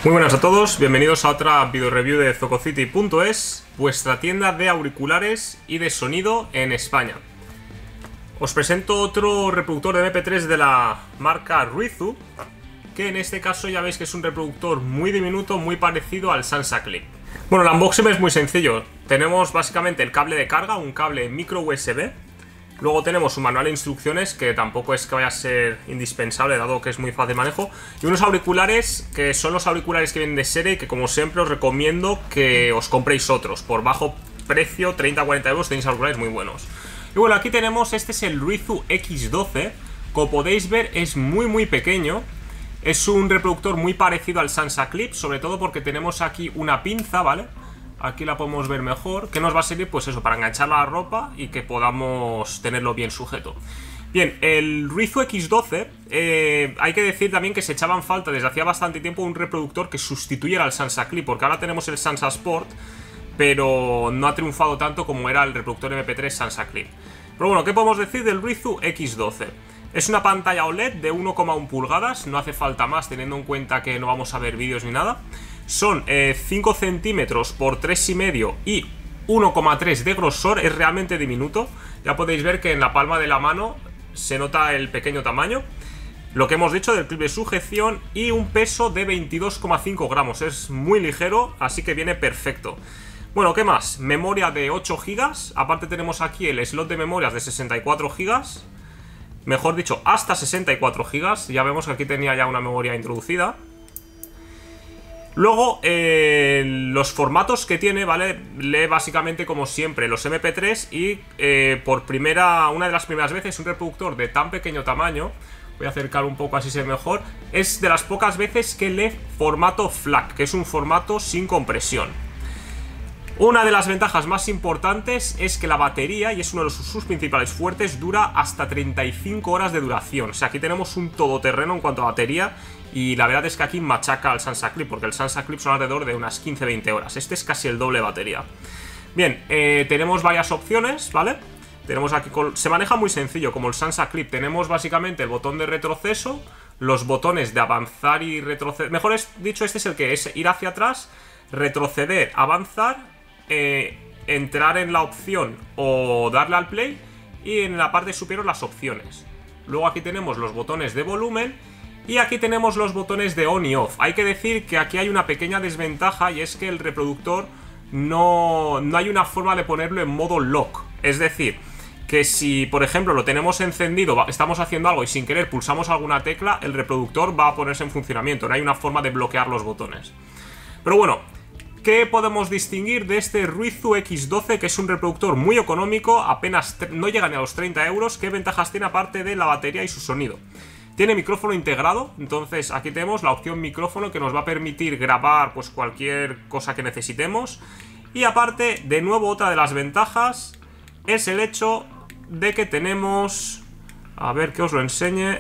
Muy buenas a todos, bienvenidos a otra video review de Zococity.es, vuestra tienda de auriculares y de sonido en España. Os presento otro reproductor de MP3 de la marca Ruizu, que en este caso ya veis que es un reproductor muy diminuto, muy parecido al SansaClip. Bueno, el unboxing es muy sencillo. Tenemos básicamente el cable de carga, un cable micro USB. Luego tenemos un manual de instrucciones, que tampoco es que vaya a ser indispensable, dado que es muy fácil de manejo. Y unos auriculares, que son los auriculares que vienen de serie, y que como siempre os recomiendo que os compréis otros. Por bajo precio, 30-40 euros, tenéis auriculares muy buenos. Y bueno, aquí tenemos, este es el Ruizu X12. Como podéis ver, es muy pequeño. Es un reproductor muy parecido al SansaClip, sobre todo porque tenemos aquí una pinza, ¿vale? Aquí la podemos ver mejor, que nos va a servir pues eso, para enganchar la ropa y que podamos tenerlo bien sujeto. Bien, el Ruizu X12, hay que decir también que se echaba en falta desde hacía bastante tiempo un reproductor que sustituyera al SansaClip, porque ahora tenemos el SansaSport, pero no ha triunfado tanto como era el reproductor MP3 SansaClip. Pero bueno, ¿qué podemos decir del Ruizu X12? Es una pantalla OLED de 1,1 pulgadas, no hace falta más teniendo en cuenta que no vamos a ver vídeos ni nada. Son 5 centímetros por 3,5 y 1,3 de grosor, es realmente diminuto. Ya podéis ver que en la palma de la mano se nota el pequeño tamaño. Lo que hemos dicho del clip de sujeción, y un peso de 22,5 gramos, es muy ligero, así que viene perfecto. Bueno, ¿qué más? Memoria de 8 GB, aparte tenemos aquí el slot de memorias de 64 GB. Mejor dicho, hasta 64 GB, ya vemos que aquí tenía ya una memoria introducida. Luego, los formatos que tiene, ¿vale? Lee básicamente como siempre los MP3 y una de las primeras veces un reproductor de tan pequeño tamaño, voy a acercar un poco así se ve mejor, es de las pocas veces que lee formato FLAC, que es un formato sin compresión. Una de las ventajas más importantes es que la batería, y es uno de sus principales fuertes, dura hasta 35 horas de duración. O sea, aquí tenemos un todoterreno en cuanto a batería, y la verdad es que aquí machaca al SansaClip, porque el SansaClip son alrededor de unas 15-20 horas. Este es casi el doble de batería. Bien, tenemos varias opciones, ¿vale? Tenemos aquí, se maneja muy sencillo, como el SansaClip. Tenemos básicamente el botón de retroceso, los botones de avanzar y retroceder. Mejor dicho, este es el que es ir hacia atrás, retroceder, avanzar, entrar en la opción o darle al play, y en la parte superior las opciones. Luego aquí tenemos los botones de volumen y aquí tenemos los botones de on y off. Hay que decir que aquí hay una pequeña desventaja, y es que el reproductor no hay una forma de ponerlo en modo lock. Es decir, que si por ejemplo lo tenemos encendido, estamos haciendo algo y sin querer pulsamos alguna tecla, el reproductor va a ponerse en funcionamiento. No hay una forma de bloquear los botones. Pero bueno, ¿qué podemos distinguir de este Ruizu X12, que es un reproductor muy económico, apenas no llega ni a los 30 euros? ¿Qué ventajas tiene aparte de la batería y su sonido? Tiene micrófono integrado, entonces aquí tenemos la opción micrófono, que nos va a permitir grabar pues cualquier cosa que necesitemos. Y aparte, de nuevo, otra de las ventajas es el hecho de que tenemos, a ver que os lo enseñe,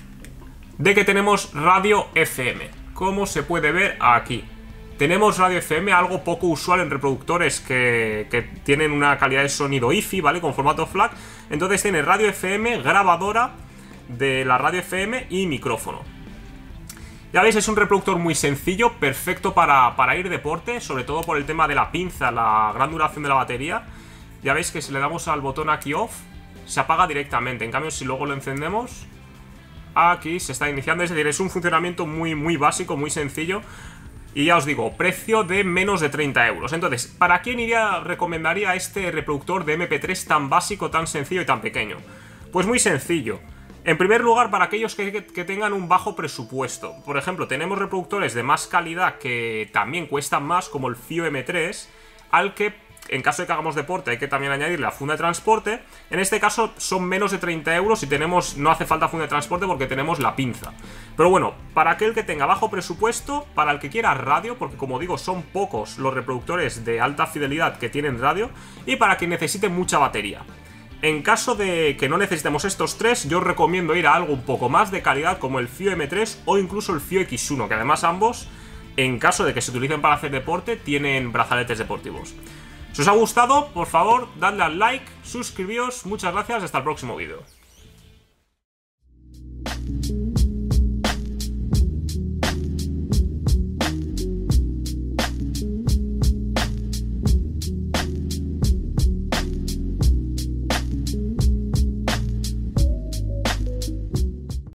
de que tenemos radio FM, como se puede ver aquí. Tenemos radio FM, algo poco usual en reproductores que tienen una calidad de sonido hi-fi, ¿vale? Con formato FLAC. Entonces tiene radio FM, grabadora de la radio FM y micrófono. Ya veis, es un reproductor muy sencillo, perfecto para ir deporte, sobre todo por el tema de la pinza, la gran duración de la batería. Ya veis que si le damos al botón aquí off, se apaga directamente. En cambio, si luego lo encendemos, aquí se está iniciando. Es decir, es un funcionamiento muy básico, muy sencillo. Y ya os digo, precio de menos de 30 euros. Entonces, ¿para quién recomendaría este reproductor de MP3 tan básico, tan sencillo y tan pequeño? Pues muy sencillo. En primer lugar, para aquellos que tengan un bajo presupuesto. Por ejemplo, tenemos reproductores de más calidad que también cuestan más, como el FIO M3, al que, en caso de que hagamos deporte, hay que también añadirle la funda de transporte. En este caso son menos de 30 euros y no hace falta funda de transporte porque tenemos la pinza. Pero bueno, para aquel que tenga bajo presupuesto, para el que quiera radio, porque como digo, son pocos los reproductores de alta fidelidad que tienen radio, y para quien necesite mucha batería. En caso de que no necesitemos estos tres, yo os recomiendo ir a algo un poco más de calidad, como el FIO M3 o incluso el FIO X1, que además ambos, en caso de que se utilicen para hacer deporte, tienen brazaletes deportivos. Si os ha gustado, por favor, dadle al like, suscribíos, muchas gracias, hasta el próximo vídeo.